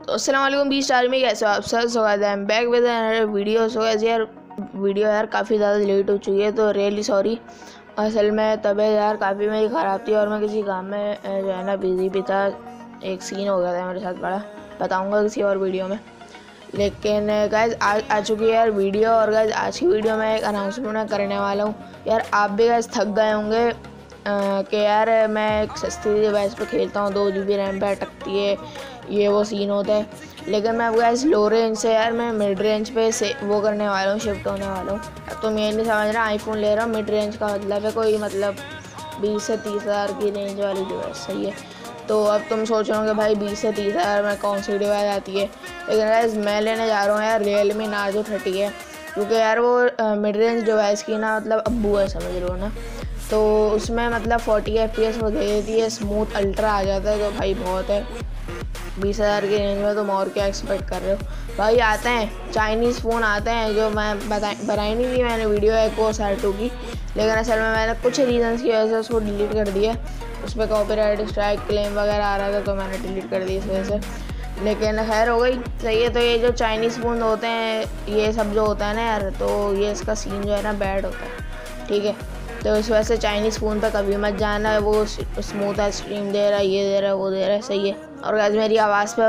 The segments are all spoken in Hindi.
तो अस्सलाम वालेकुम बीस्ट आर्मी, कैसे हो आप सब। So guys I am back with another video. So guys यार वीडियो काफ़ी ज़्यादा लेट हो चुकी है, तो रियली सॉरी। असल में तबीयत यार काफ़ी मेरी ख़राब थी और मैं किसी काम में जो है ना बिज़ी भी था। एक सीन हो गया था मेरे साथ बड़ा, बताऊँगा किसी और वीडियो में। लेकिन गाइस आज आ चुकी है यार वीडियो। और गाइस आज की वीडियो में एक अनाउंसमेंट करने वाला हूँ। यार आप भी गाइस थक गए होंगे कि यार मैं एक सस्ती डिवाइस पे खेलता हूँ, 2 GB रैम पे अटकती है, ये वो सीन होता है। लेकिन मैं आपको गाइस लो रेंज से यार मैं मिड रेंज पे से वो करने वाला हूँ, शिफ्ट होने वाला हूँ। अब तो मैं नहीं समझ रहा, आईफोन ले रहा हूँ, मिड रेंज का मतलब है कोई मतलब 20 से 30 हज़ार की रेंज वाली डिवाइस, सही है। तो अब तुम सोच रहे हो कि भाई 20 से 30 हज़ार में कौन सी डिवाइस आती है। लेकिन गाइस मैं लेने जा रहा हूँ यार Realme Narzo 30 है, क्योंकि यार वो मिड रेंज डिवाइस की ना मतलब अब्बू है, समझ लो ना। तो उसमें मतलब 40 FPS वो दे देती है, स्मूथ अल्ट्रा आ जाता है, तो भाई बहुत है। 20 हज़ार की रेंज में तुम और क्या एक्सपेक्ट कर रहे हो भाई। आते हैं चाइनीज़ फ़ोन आते हैं, जो मैं बनाई नहीं थी मैंने वीडियो Echo R2 की, लेकिन असल में मैंने कुछ रीजंस की वजह से उसको डिलीट कर दिया। उस पर कॉपीराइट स्ट्राइक क्लेम वगैरह आ रहा था, तो मैंने डिलीट कर दी इस वजह से। लेकिन खैर हो गई, सही है। तो ये जो चाइनीज़ फ़ोन होते हैं, ये सब जो होता है ना यार, तो ये इसका सीन जो है ना बैड होता है, ठीक है। तो इस वजह से चाइनीज़ फ़ोन पे कभी मत जाना, वो स्मूथ स्ट्रीम दे रहा है, ये दे रहा है, वो दे रहा है, सही है। और गाइस मेरी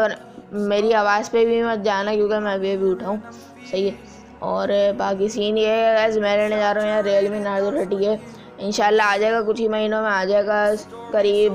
आवाज़ पे भी मत जाना, क्योंकि मैं अभी उठाऊँ, सही है। और बाकी सीन ये है गाइस, मैं लेने जा रहा हूँ यार Realme Narzo 30 है। इंशाल्लाह आ जाएगा, कुछ ही महीनों में आ जाएगा, करीब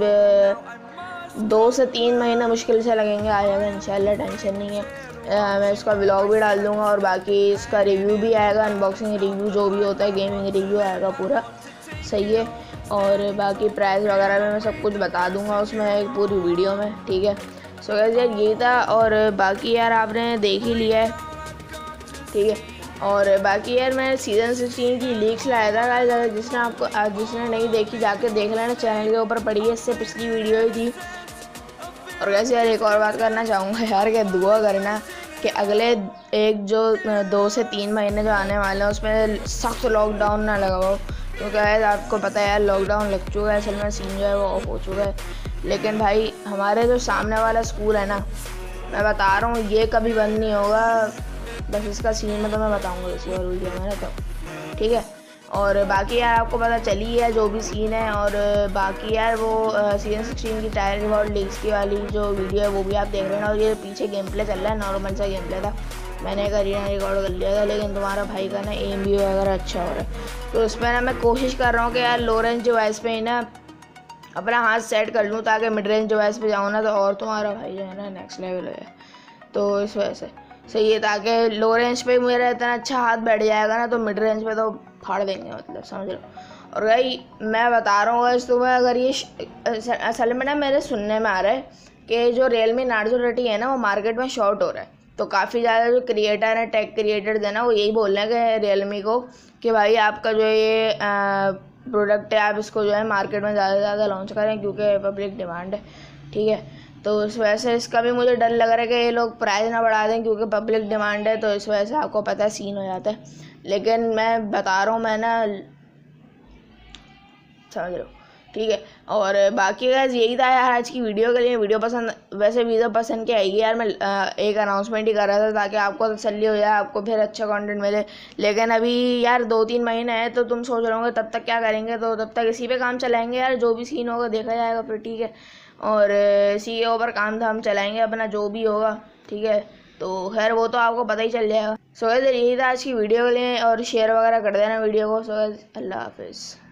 2 से 3 महीने मुश्किल से लगेंगे, आ जाएगा इंशाल्लाह, टेंशन नहीं है। मैं इसका व्लॉग भी डाल दूँगा और बाकी इसका रिव्यू भी आएगा, अनबॉक्सिंग रिव्यू जो भी होता है, गेमिंग रिव्यू आएगा पूरा, सही है। और बाकी प्राइस वगैरह में मैं सब कुछ बता दूंगा उसमें एक पूरी वीडियो में, ठीक है। सो गाइस यार ये था, और बाकी यार आपने देख ही लिया है, ठीक है। और बाकी यार मैं सीज़न 16 की लीक्स लाया था गाइस, जिसने नहीं देखी जाके देख लेना, चैनल के ऊपर पड़ी है, इससे पिछली वीडियो ही थी। और वैसे यार एक और बात करना चाहूँगा यार, कि दुआ करना कि अगले एक जो 2 से 3 महीने जो आने वाले हैं उसमें सख्त लॉकडाउन ना लगा हो, क्योंकि यार आपको पता है यार लॉकडाउन लग चुका है, असल में सीन जो है वो ऑफ हो चुका है। लेकिन भाई हमारे जो सामने वाला स्कूल है ना, मैं बता रहा हूँ ये कभी बंद नहीं होगा। बस इसका सीन में तो मैं बताऊँगा किसी और वीडियो में ना, तो ठीक है। और बाकी यार आपको पता चली है जो भी सीन है। और बाकी यार वो सीजन 16 की टायर रिवॉर्ड लीक्स की वाली जो वीडियो है वो भी आप देख रहे हैं। और ये पीछे गेम प्ले चल रहा है, नॉर्मल सा गेम प्ले था, मैंने एक अरीना रिकॉर्ड कर लिया था। लेकिन तुम्हारा भाई का ना एम भी वगैरह अच्छा हो रहा है, तो उसमें ना मैं कोशिश कर रहा हूँ कि यार लो रेंज डिवाइस पे ही ना अपना हाथ सेट कर लूँ, ताकि मिड रेंज डिवाइस पे जाऊँ ना तो और तुम्हारा भाई जो है ना नेक्स्ट लेवल है। तो इस वजह से सही है, ताकि लो रेंज पे मेरा इतना अच्छा हाथ बैठ जाएगा ना, तो मिड रेंज पे तो फाड़ देंगे, मतलब समझ लो। और भाई मैं बता रहा हूँ गाइस तुम्हें, अगर ये असल में ना मेरे सुनने में आ रहा है कि जो Realme Narzo 30 है ना, वो मार्केट में शॉर्ट हो रहा है। तो काफ़ी ज़्यादा जो क्रिएटर हैं, टेक क्रिएटर्स हैं ना, वो यही बोल रहे हैं कि Realme को कि भाई आपका जो ये प्रोडक्ट है, आप इसको जो है मार्केट में ज़्यादा से ज़्यादा लॉन्च करें, क्योंकि पब्लिक डिमांड है, ठीक है। तो इस वजह से इसका भी मुझे डर लग रहा है कि ये लोग प्राइस ना बढ़ा दें, क्योंकि पब्लिक डिमांड है, तो इस वजह से आपको पता है सीन हो जाता है। लेकिन मैं बता रहा हूँ, मैं ना समझ रहे हो, ठीक है। और बाकी गाइस यही था यार आज की वीडियो के लिए। वीडियो पसंद, वैसे वीडियो पसंद के आएगी यार, मैं एक अनाउंसमेंट ही कर रहा था ताकि आपको तसल्ली हो जाए, आपको फिर अच्छा कंटेंट मिले। लेकिन अभी यार 2-3 महीने हैं, तो तुम सोच रहे होंगे तब तक क्या करेंगे, तो तब तक इसी पे काम चलाएंगे यार, जो भी सीन होगा देखा जाएगा फिर, ठीक है। और इसी के ऊपर काम धाम चलाएंगे अपना, जो भी होगा, ठीक है। तो खैर वो तो आपको पता ही चल जाएगा। सो गाइस यही था आज की वीडियो के लिए, और शेयर वगैरह कर देना वीडियो को। सो गाइस अल्लाह हाफिज़।